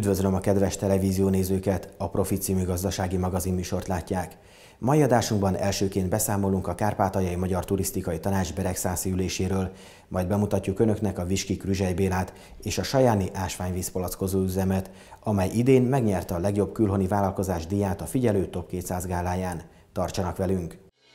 Üdvözlöm a kedves televíziónézőket, a Profit című gazdasági magazinműsort látják. Mai adásunkban elsőként beszámolunk a Kárpátaljai Magyar Turisztikai Tanács beregszászi üléséről, majd bemutatjuk önöknek a Viski Krüzsely Bélát és a Sajáni ásványvízpalackozó üzemet, amely idén megnyerte a legjobb külhoni vállalkozás díját a Figyelő Top 200 gáláján. Tartsanak velünk!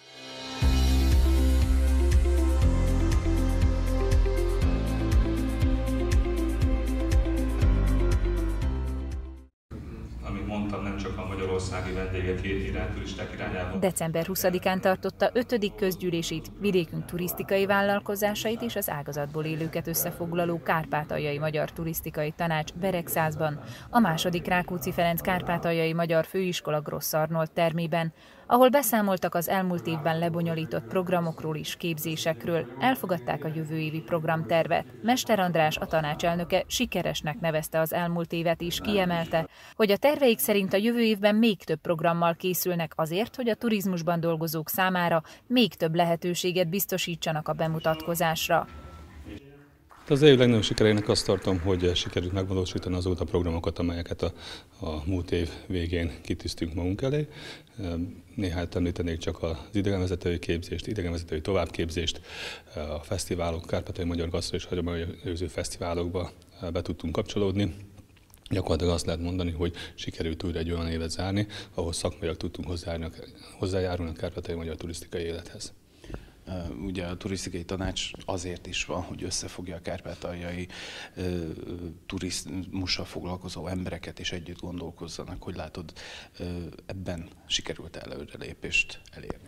Nem csak a magyarországi vendégek iránt, turisták irányába. December 20-án tartotta 5. közgyűlését, vidékünk turisztikai vállalkozásait és az ágazatból élőket összefoglaló Kárpátaljai Magyar Turisztikai Tanács Beregszászban, a II. Rákóczi Ferenc Kárpátaljai Magyar Főiskola Grossz Arnold termében, ahol beszámoltak az elmúlt évben lebonyolított programokról és képzésekről, elfogadták a jövő évi programtervet. Mester András, a tanácselnöke sikeresnek nevezte az elmúlt évet és kiemelte, hogy a terveik szerint a jövő évben még több programmal készülnek azért, hogy a turizmusban dolgozók számára még több lehetőséget biztosítsanak a bemutatkozásra. Az év legnagyobb sikereinek azt tartom, hogy sikerült megvalósítani azokat a programokat, amelyeket a múlt év végén kitűztünk magunk elé. Néhány említenék csak az idegenvezetői képzést, idegenvezetői továbbképzést, a fesztiválok, Kárpátaljai Magyar Gasztro és Hagyományőrző Fesztiválokba be tudtunk kapcsolódni. Gyakorlatilag azt lehet mondani, hogy sikerült újra egy olyan évet zárni, ahol szakmailag tudtunk hozzájárulni a kárpátaljai magyar turisztikai élethez. Ugye a turisztikai tanács azért is van, hogy összefogja a kárpátaljai turizmussal foglalkozó embereket, és együtt gondolkozzanak. Hogy látod, ebben sikerült előrelépést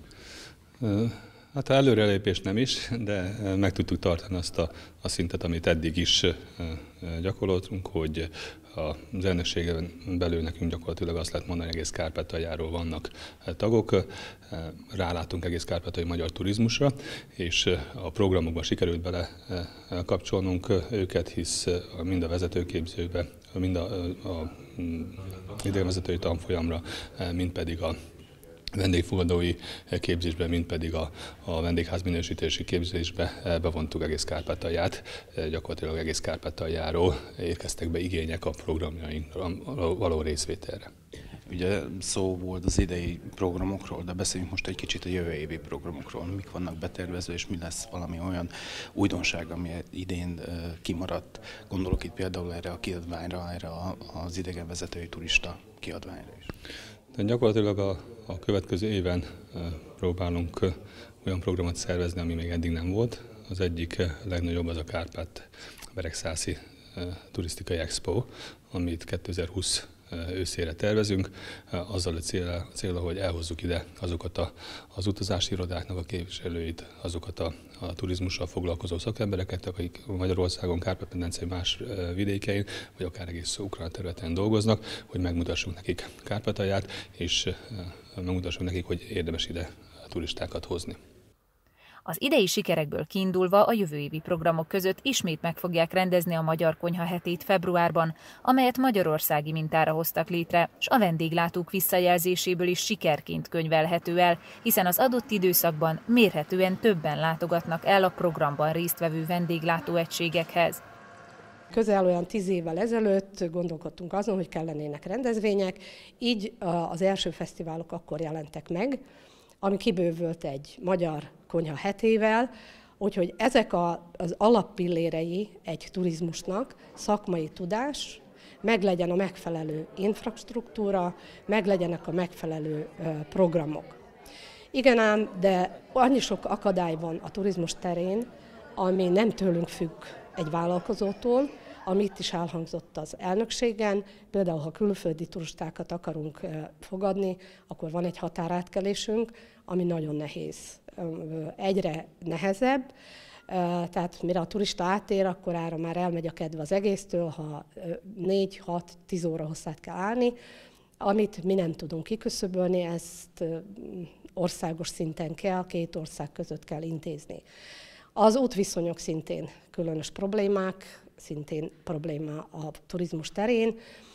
elérni? Hát előrelépést nem is, de meg tudtuk tartani azt a szintet, amit eddig is gyakoroltunk, hogy az elnökségen belül nekünk gyakorlatilag azt lehet mondani, hogy egész Kárpátaljáról vannak tagok, rálátunk egész kárpátaljai magyar turizmusra, és a programokban sikerült bele kapcsolnunk őket, hisz mind a vezetőképzőbe, mind a idegenvezetői tanfolyamra, mind pedig a vendégfogadói képzésben, mint pedig a vendégházminősítési képzésbe bevontuk egész Kárpátalját, gyakorlatilag egész Kárpátaljáról érkeztek be igények a programjainkra való részvételre. Ugye szó volt az idei programokról, de beszéljünk most egy kicsit a jövő évi programokról. Mik vannak betervezve, és mi lesz valami olyan újdonság, ami idén kimaradt? Gondolok itt például erre a kiadványra, erre az idegenvezetői turista kiadványra is. De gyakorlatilag a következő éven próbálunk olyan programot szervezni, ami még eddig nem volt. Az egyik legnagyobb az a Kárpát-beregszászi turisztikai expo, amit 2020 őszére tervezünk, azzal a célra, hogy elhozzuk ide azokat az utazási irodáknak a képviselőit, azokat a turizmussal foglalkozó szakembereket, akik Magyarországon, Kárpát-medencei más vidékein, vagy akár egész Ukrajna területen dolgoznak, hogy megmutassuk nekik Kárpátalját, és megmutassuk nekik, hogy érdemes ide turistákat hozni. Az idei sikerekből kiindulva a jövő évi programok között ismét meg fogják rendezni a Magyar Konyha hetét februárban, amelyet magyarországi mintára hoztak létre, és a vendéglátók visszajelzéséből is sikerként könyvelhető el, hiszen az adott időszakban mérhetően többen látogatnak el a programban résztvevő vendéglátóegységekhez. Közel olyan 10 évvel ezelőtt gondolkodtunk azon, hogy kellenének rendezvények, így az első fesztiválok akkor jelentek meg, ami kibővült egy magyar konyha hetével, úgyhogy ezek az alappillérei egy turizmusnak, szakmai tudás, meglegyen a megfelelő infrastruktúra, meglegyenek a megfelelő programok. Igen ám, de annyi sok akadály van a turizmus terén, ami nem tőlünk függ egy vállalkozótól, ami itt is elhangzott az elnökségen, például ha külföldi turistákat akarunk fogadni, akkor van egy határátkelésünk, ami nagyon nehéz, egyre nehezebb, tehát mire a turista átér, akkor ára már elmegy a kedve az egésztől, ha 4-6-10 óra hosszát kell állni, amit mi nem tudunk kiküszöbölni, ezt országos szinten kell, 2 ország között kell intézni. Az útviszonyok szintén különös problémák, szintén probléma a turizmus terén,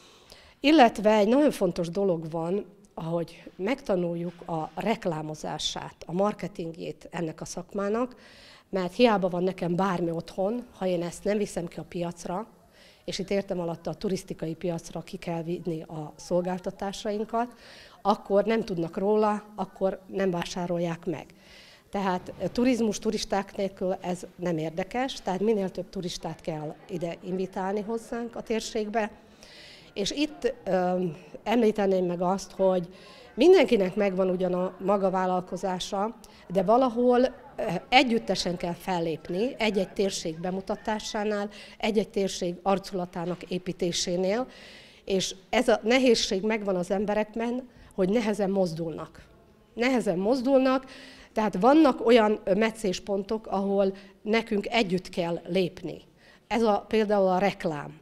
illetve egy nagyon fontos dolog van, ahogy megtanuljuk a reklámozását, a marketingjét ennek a szakmának, mert hiába van nekem bármi otthon, ha én ezt nem viszem ki a piacra, és itt értem alatt a turisztikai piacra ki kell vinni a szolgáltatásainkat, akkor nem tudnak róla, akkor nem vásárolják meg. Tehát turizmus, turisták nélkül ez nem érdekes, tehát minél több turistát kell ide invitálni hozzánk a térségbe. És itt említeném meg azt, hogy mindenkinek megvan ugyan a maga vállalkozása, de valahol együttesen kell fellépni egy-egy térség bemutatásánál, egy-egy térség arculatának építésénél, és ez a nehézség megvan az emberekben, hogy nehezen mozdulnak. Nehezen mozdulnak, tehát vannak olyan meccéspontok, ahol nekünk együtt kell lépni. Például a reklám.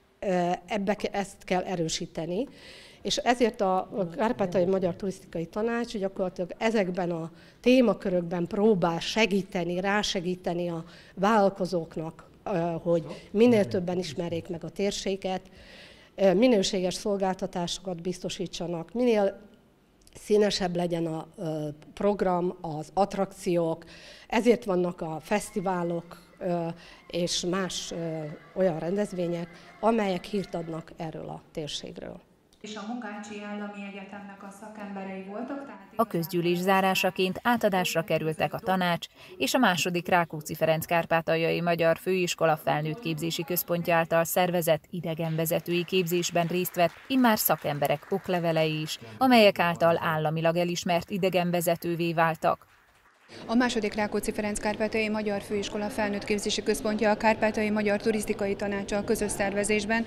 Ezt kell erősíteni. És ezért a Kárpátaljai Magyar Turisztikai Tanács gyakorlatilag ezekben a témakörökben próbál rásegíteni a vállalkozóknak, hogy minél többen ismerjék meg a térséget, minőséges szolgáltatásokat biztosítsanak, minél színesebb legyen a program, az attrakciók, ezért vannak a fesztiválok és más olyan rendezvények, amelyek hírt adnak erről a térségről. És a Munkácsi Állami Egyetemnek a szakemberei voltak? A közgyűlés zárásaként átadásra kerültek a tanács és a második Rákóczi Ferenc Kárpátaljai Magyar Főiskola Felnőtt Képzési Központja által szervezett idegenvezetői képzésben részt vett immár szakemberek oklevelei is, amelyek által államilag elismert idegenvezetővé váltak. A második Rákóczi Ferenc Kárpátaljai Magyar Főiskola Felnőtt Képzési Központja a Kárpátaljai Magyar Turisztikai Tanáccsal közös szervezésben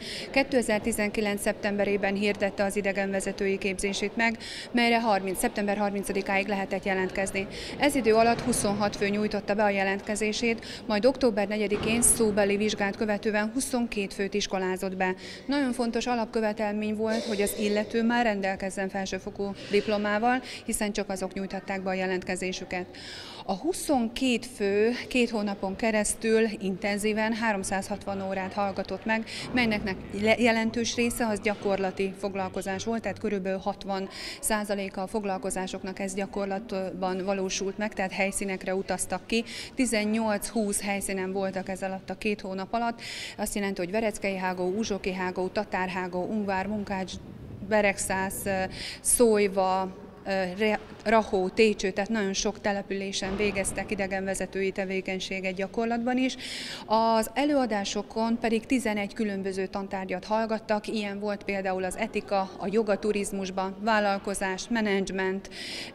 2019. szeptemberében hirdette az idegenvezetői képzését meg, melyre szeptember 30-áig lehetett jelentkezni. Ez idő alatt 26 fő nyújtotta be a jelentkezését, majd október 4-én szóbeli vizsgát követően 22 főt iskolázott be. Nagyon fontos alapkövetelmény volt, hogy az illető már rendelkezzen felsőfokú diplomával, hiszen csak azok nyújthatták be a jelentkezésüket. A 22 fő 2 hónapon keresztül intenzíven 360 órát hallgatott meg, melynek jelentős része az gyakorlati foglalkozás volt, tehát körülbelül 60%-a a foglalkozásoknak ez gyakorlatban valósult meg, tehát helyszínekre utaztak ki. 18-20 helyszínen voltak ez alatt a 2 hónap alatt. Azt jelenti, hogy Vereckeihágó, Uzsokihágó, Tatárhágó, Ungvár, Munkács, Beregszász, Szólyva, Rahó, Técső, tehát nagyon sok településen végeztek idegenvezetői tevékenységet gyakorlatban is. Az előadásokon pedig 11 különböző tantárgyat hallgattak, ilyen volt például az etika, a joga turizmusban, vállalkozás, menedzsment,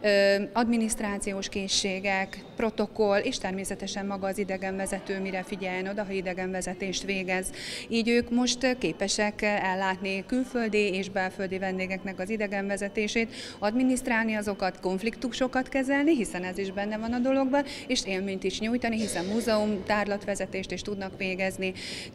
adminisztrációs készségek, protokoll, és természetesen maga az idegenvezető mire figyeljen oda, ha idegenvezetést végez. Így ők most képesek ellátni külföldi és belföldi vendégeknek az idegenvezetését, adminisztrálni azokat, konfliktusokat kezelni, hiszen ez is benne van a dologban, és élményt is nyújtani, hiszen múzeum, tárlatvezetést is tudnak végezni.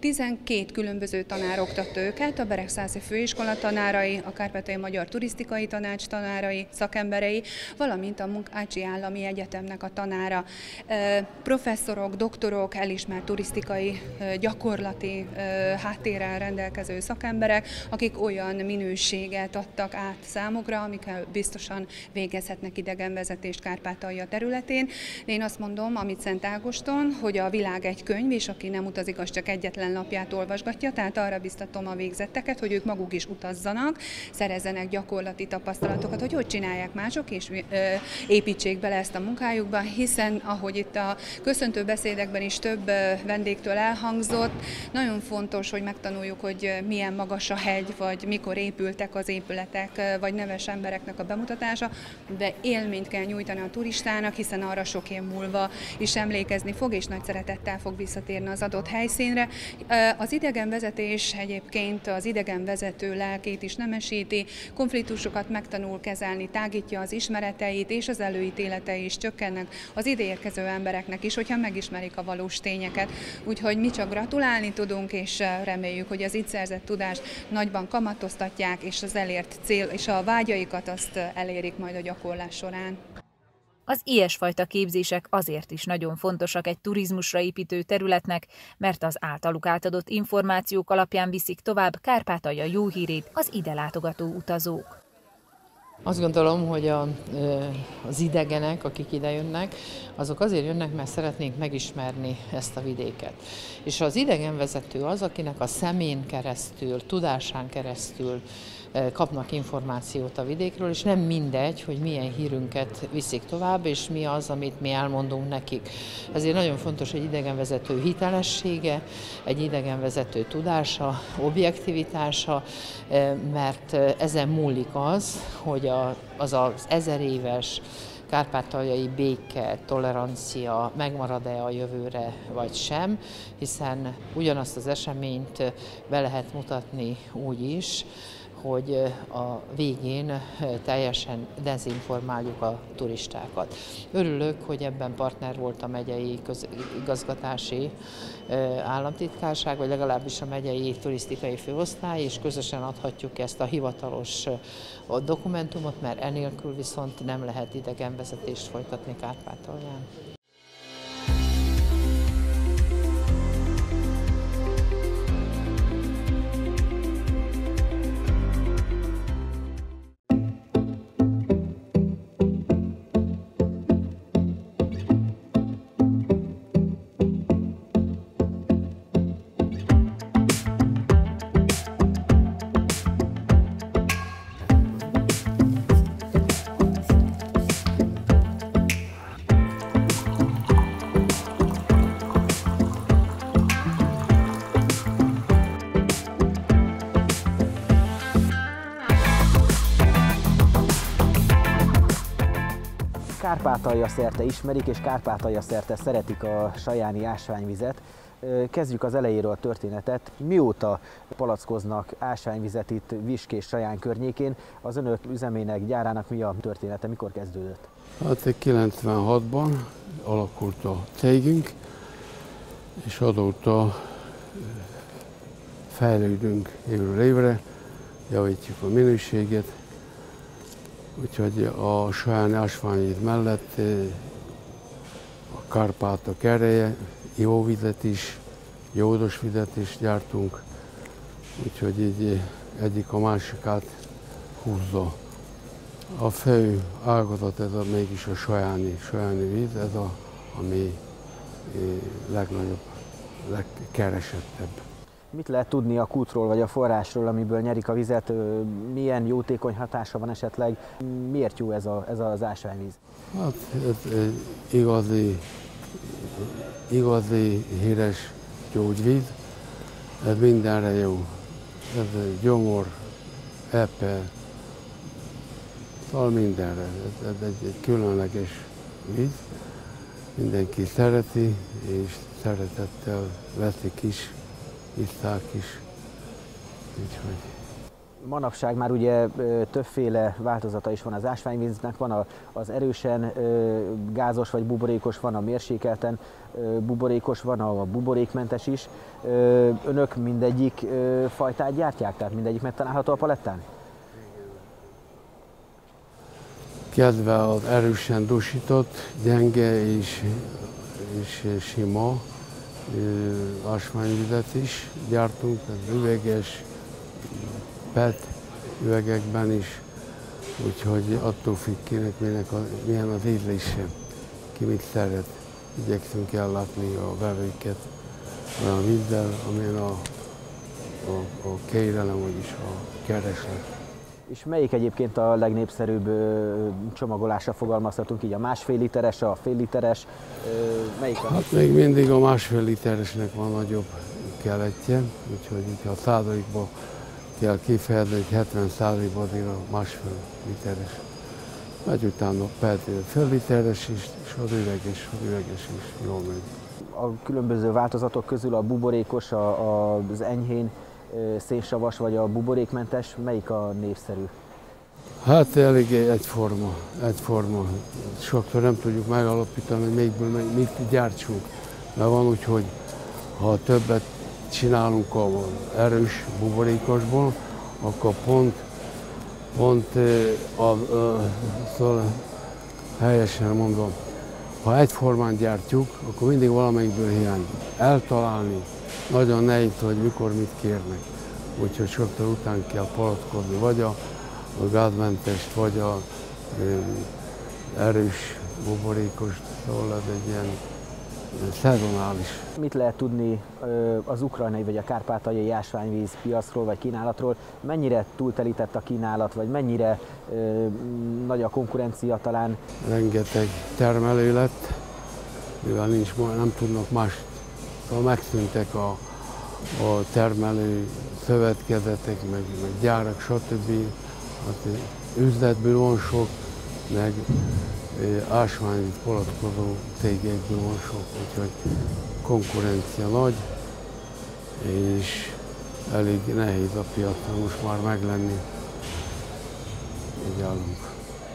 12 különböző tanár oktatta őket, a Beregszászi Főiskola tanárai, a Kárpátaljai Magyar Turisztikai Tanács tanárai, szakemberei, valamint a Munkácsi Állami Egyetemnek a tanára. Professzorok, doktorok, elismert turisztikai, gyakorlati háttérrel rendelkező szakemberek, akik olyan minőséget adtak át számukra, amikkel biztosan végezhetnek idegenvezetést Kárpátalja területén. De én azt mondom, amit Szent Ágoston, hogy a világ egy könyv, és aki nem utazik, az csak egyetlen lapját olvasgatja, tehát arra biztatom a végzetteket, hogy ők maguk is utazzanak, szerezzenek gyakorlati tapasztalatokat, hogy csinálják mások, és építsék bele ezt a munkájukba, hiszen ahogy itt a köszöntő beszédekben is több vendégtől elhangzott, nagyon fontos, hogy megtanuljuk, hogy milyen magas a hegy, vagy mikor épültek az épületek, vagy neves embereknek a bemutatása, de élményt kell nyújtani a turistának, hiszen arra sok év múlva is emlékezni fog, és nagy szeretettel fog visszatérni az adott helyszínre. Az idegenvezetés egyébként az idegenvezető lelkét is nemesíti, konfliktusokat megtanul kezelni, tágítja az ismereteit, és az előítéletei is csökkennek az ideérkező embereknek is, hogyha megismerik a valós tényeket. Úgyhogy mi csak gratulálni tudunk, és reméljük, hogy az itt szerzett tudást nagyban kamatoztatják, és az elért cél, és a vágyaikat azt elérik majd a gyakorlás során. Az ilyesfajta képzések azért is nagyon fontosak egy turizmusra építő területnek, mert az általuk átadott információk alapján viszik tovább Kárpátalja jó hírét az ide látogató utazók. Azt gondolom, hogy az idegenek, akik ide jönnek, azok azért jönnek, mert szeretnénk megismerni ezt a vidéket. És az idegenvezető az, akinek a szemén keresztül, tudásán keresztül kapnak információt a vidékről, és nem mindegy, hogy milyen hírünket viszik tovább, és mi az, amit mi elmondunk nekik. Ezért nagyon fontos egy idegenvezető hitelessége, egy idegenvezető tudása, objektivitása, mert ezen múlik az, hogy az 1000 éves kárpátaljai béke, tolerancia megmarad-e a jövőre, vagy sem, hiszen ugyanazt az eseményt be lehet mutatni úgy is, hogy a végén teljesen dezinformáljuk a turistákat. Örülök, hogy ebben partner volt a megyei igazgatási államtitkárság, vagy legalábbis a megyei turisztikai főosztály, és közösen adhatjuk ezt a hivatalos dokumentumot, mert enélkül viszont nem lehet idegenvezetést folytatni Kárpátalján. Kárpátalja szerte ismerik, és Kárpátalja szerte szeretik a sajáni ásványvizet. Kezdjük az elejéről a történetet. Mióta palackoznak ásványvizet itt Viskés Saján környékén? Az önök üzemének, gyárának mi a története? Mikor kezdődött? Hát 96-ban alakult a cégünk, és azóta fejlődünk évről évre, javítjuk a minőséget. Úgyhogy a sajáni ásványvíz mellett a Kárpátok ereje, ivóvizet is, jódos vizet is gyártunk, úgyhogy így egyik a másikát húzza. A fő ágazat ez mégis a sajáni víz, ez ami legnagyobb, legkeresettebb. Mit lehet tudni a kútról vagy a forrásról, amiből nyerik a vizet? Milyen jótékony hatása van esetleg? Miért jó ez az ásványvíz? Hát ez igazi híres gyógyvíz. Ez mindenre jó. Ez gyomor, epe, szóval mindenre. Ez egy különleges víz. Mindenki szereti, és szeretettel veszik is. Iszták is. Úgyhogy. Manapság már ugye többféle változata is van az ásványvíznek, van az erősen gázos vagy buborékos, van a mérsékelten buborékos, van a buborékmentes is. Önök mindegyik fajtát gyártják, tehát mindegyik megtalálható a palettán? Kezdve az erősen dúsított, gyenge és sima ásványvizet is gyártunk, ez üveges, PET üvegekben is, úgyhogy attól függ kinek, milyen az ízlése, ki mit szeret. Igyekszünk ellátni a vevőket olyan vízzel, amilyen a kérelem, vagyis a kereslet. És melyik egyébként a legnépszerűbb csomagolásra fogalmazhatunk így? A 1,5 literes, a fél literes? Melyik a? Hát még mindig a 1,5 literesnek van nagyobb keletje, úgyhogy ha százalékban kell kifejezni, hogy 70%-ban azért a 1,5 literes. Megy utána fél literes is, és az üveges is jól megy. A különböző változatok közül a buborékos, az enyhén szénsavas vagy a buborékmentes, melyik a népszerű? Hát eléggé egyforma. Sokszor nem tudjuk megalapítani, hogy melyikből mit gyártsunk. Mert van úgy, hogy ha többet csinálunk az erős buborékosból, akkor pont szóval helyesen mondom, ha egyformán gyártjuk, akkor mindig valamelyikből hiányzik. Eltalálni nagyon nehéz, hogy mikor mit kérnek. Úgyhogy sokszor után kell palackozni, vagy a a gázmentest, vagy a erős, buborékos, szóval ez egy ilyen szezonális. Mit lehet tudni az ukrajnai vagy a kárpátaljai ásványvíz piacról vagy kínálatról? Mennyire túltelített a kínálat, vagy mennyire nagy a konkurencia talán? Rengeteg termelő lett, mivel nem tudnak más, szóval megszűntek a termelő szövetkezetek, meg gyárak, stb. Hát, üzletből van sok, meg ásványvíz palackozó cégekből van sok, úgyhogy konkurencia nagy, és elég nehéz a piacon most már meglenni. Így állunk.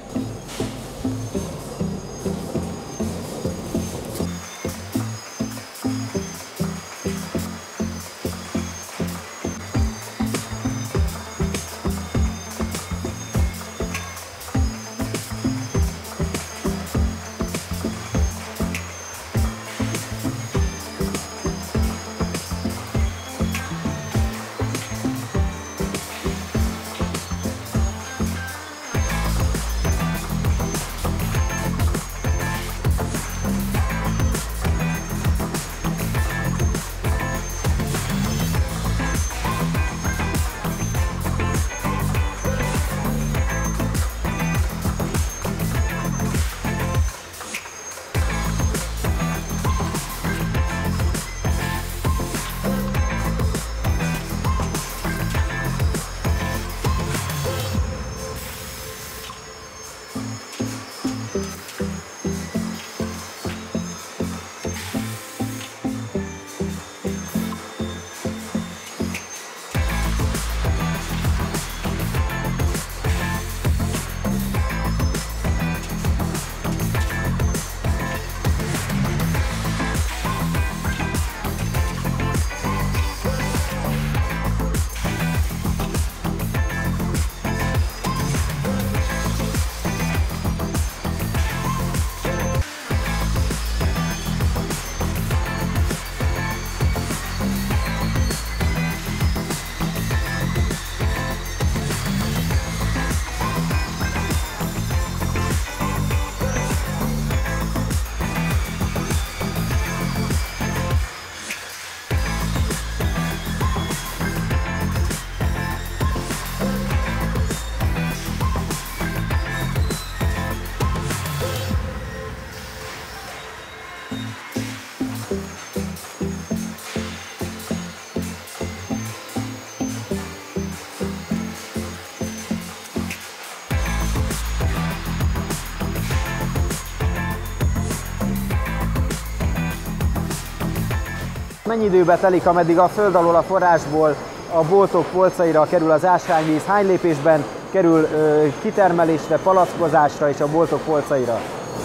Mennyi időbe telik, ameddig a föld alól a forrásból a boltok polcaira kerül az ásványvíz? Hány lépésben kerül kitermelésre, palackozásra és a boltok polcaira?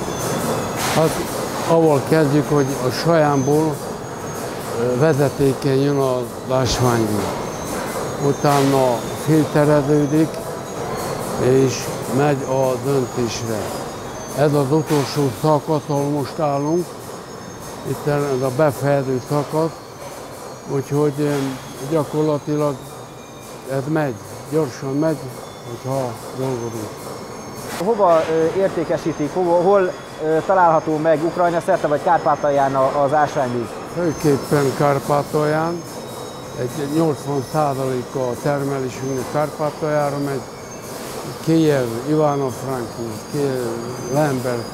Hát avval kezdjük, hogy a sajánból vezetéken jön az ásványvíz. Utána filtereződik és megy a döntésre. Ez az utolsó szakasz, ahol most állunk. Itt ez a befejező szakasz, úgyhogy gyakorlatilag ez megy, gyorsan megy, hogyha dolgozunk. Hova értékesítik, hol található meg Ukrajna szerte vagy Kárpátalján az ásványvíz? Főképpen Kárpátalján, egy 80%-a a termelésünknek Kárpátaljára megy, Kijev, Ivano-Frankivsk, Lemberg,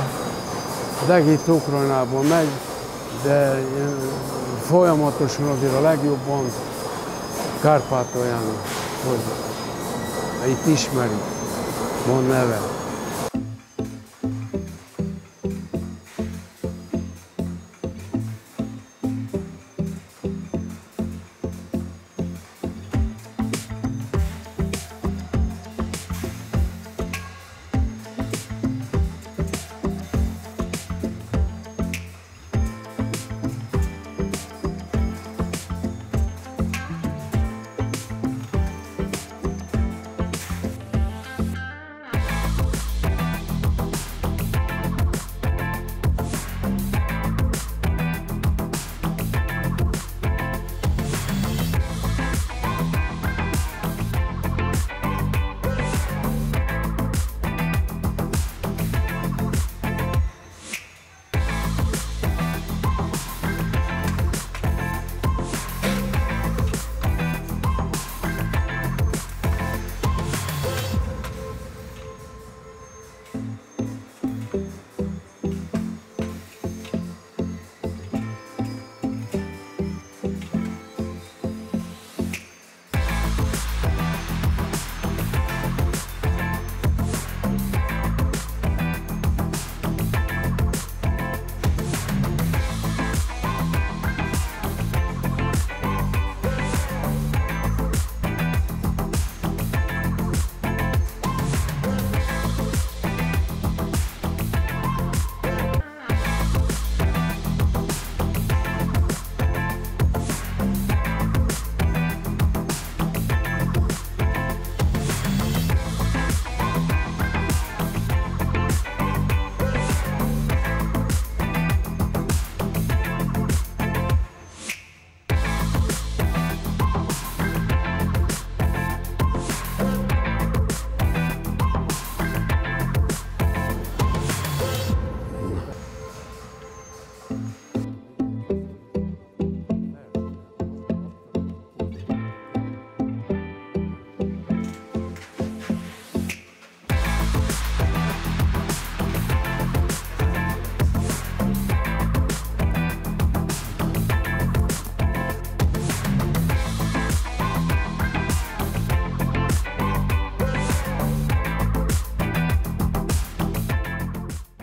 az egész Ukrajnában megy, de folyamatosan azért a legjobban Kárpátalján, hogy itt ismerik, van neve.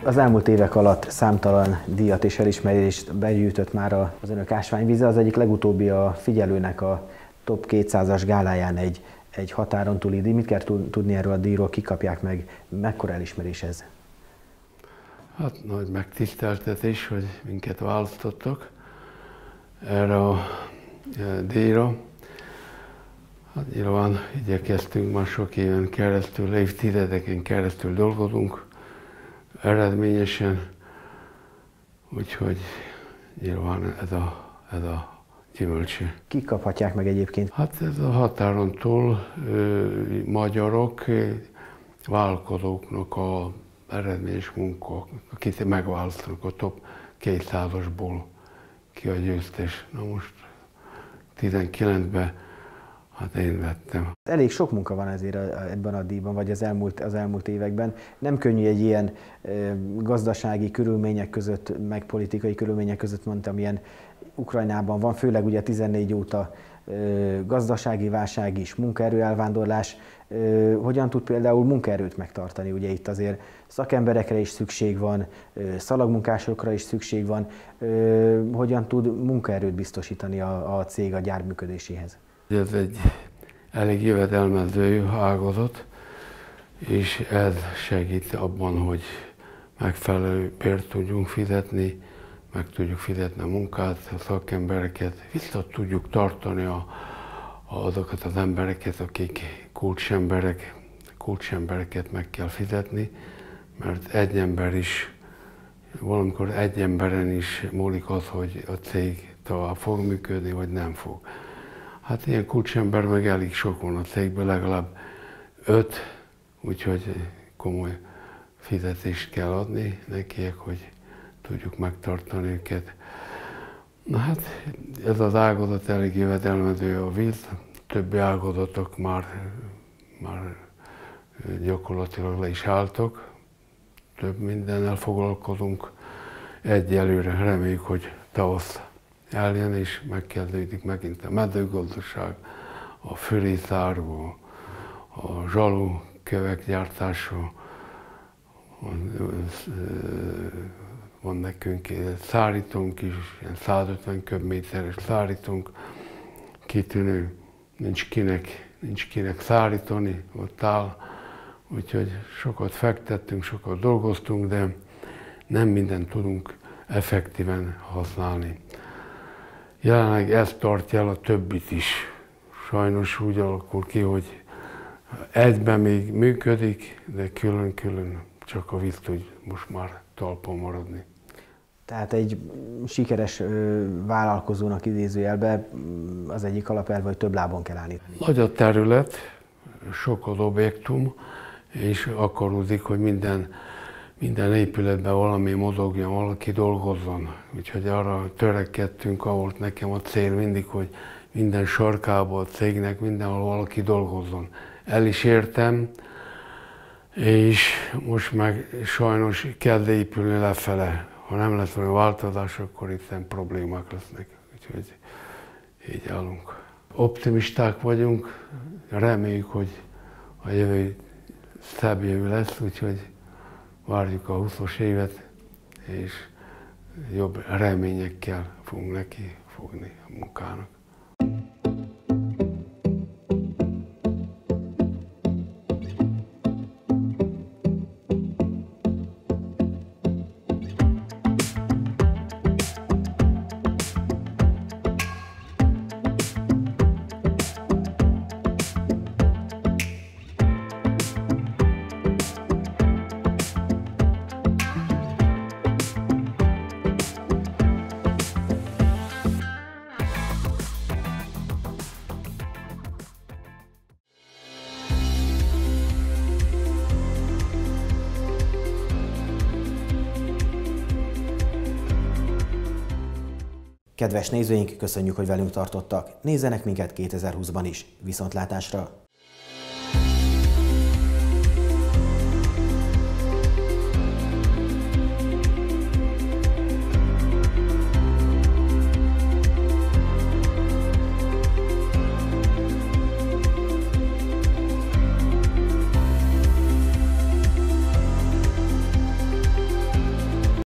Az elmúlt évek alatt számtalan díjat és elismerést begyűjtött már az önök ásványvíze. Az egyik legutóbbi a Figyelőnek a Top 200-as gáláján egy határon túli díj. Mit kell tudni erről a díjról, kik kapják meg, mekkora elismerés ez? Hát nagy megtiszteltetés, hogy minket választottak erre a díjra. Hát nyilván igyekeztünk már sok éven keresztül, évtizedeken keresztül dolgozunk eredményesen, úgyhogy nyilván ez a gyümölcse. Kik kaphatják meg egyébként? Hát ez a határon túl magyarok, vállalkozóknak a eredményes munka, akit megválasztanak a top 200-asból, ki a győztes. Na most 19-ben hát én vettem. Elég sok munka van ezért ebben a díjban, vagy az elmúlt években. Nem könnyű egy ilyen gazdasági körülmények között, meg politikai körülmények között, mondtam, ilyen Ukrajnában van, főleg ugye 14 óta gazdasági válság is, munkaerő elvándorlás. Hogyan tud például munkaerőt megtartani? Ugye itt azért szakemberekre is szükség van, szalagmunkásokra is szükség van. Hogyan tud munkaerőt biztosítani a cég a gyár működéséhez? Ez egy elég jövedelmező ágazat, és ez segít abban, hogy megfelelő bért tudjunk fizetni, meg tudjuk fizetni a munkát, a szakembereket, vissza tudjuk tartani azokat az embereket, akik kulcsembereket meg kell fizetni, mert egy ember is, valamikor egy emberen is múlik az, hogy a cég tovább fog működni, vagy nem fog. Hát ilyen kulcsember meg elég sok van a cégben, legalább 5, úgyhogy komoly fizetést kell adni nekiek, hogy tudjuk megtartani őket. Na hát ez az ágazat elég jövedelmező a víz, többi ágazatok már gyakorlatilag le is álltak, több mindennel foglalkozunk. Egyelőre reméljük, hogy tavasz eljön, és megkezdődik megint a mezőgazdaság, a fölészáró, a zsalókövek gyártása, van nekünk szárítónk is, ilyen 150 köbméteres szárítónk, kitűnő, nincs kinek szárítani, ott áll, úgyhogy sokat fektettünk, sokat dolgoztunk, de nem mindent tudunk effektíven használni. Jelenleg ez tartja el a többit is. Sajnos úgy alakul ki, hogy egyben még működik, de külön-külön csak a víz tud most már talpon maradni. Tehát egy sikeres vállalkozónak idézőjelben az egyik alapelv, hogy több lábon kell állni. Nagy a terület, sok az objektum, és akarozik, hogy minden épületben valami mozogjon, valaki dolgozzon. Úgyhogy arra törekedtünk, ahol nekem a cél mindig, hogy minden sarkában a cégnek mindenhol valaki dolgozzon. El is értem, és most meg sajnos kell épülni lefele. Ha nem lesz olyan változás, akkor itt problémák lesznek. Úgyhogy így állunk. Optimisták vagyunk, reméljük, hogy a jövő szebb jövő lesz, úgyhogy várjuk a 20-as évet, és jobb reményekkel fogunk neki fogni a munkának. Kedves nézőink, köszönjük, hogy velünk tartottak. Nézzenek minket 2020-ban is. Viszontlátásra!